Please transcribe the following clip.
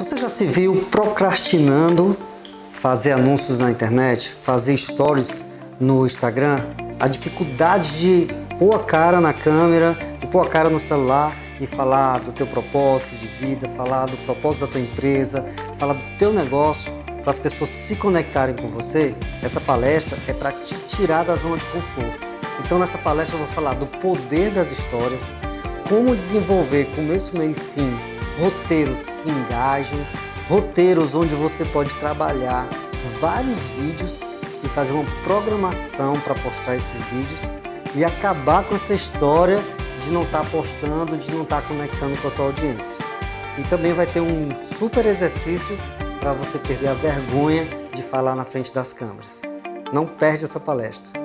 Você já se viu procrastinando fazer anúncios na internet, fazer stories no Instagram? A dificuldade de pôr a cara na câmera, de pôr a cara no celular e falar do teu propósito de vida, falar do propósito da tua empresa, falar do teu negócio, para as pessoas se conectarem com você. Essa palestra é para te tirar da zona de conforto. Então nessa palestra eu vou falar do poder das histórias, como desenvolver começo, meio e fim, roteiros que engajem, roteiros onde você pode trabalhar vários vídeos e fazer uma programação para postar esses vídeos e acabar com essa história de não estar postando, de não estar conectando com a tua audiência. E também vai ter um super exercício para você perder a vergonha de falar na frente das câmeras. Não perde essa palestra.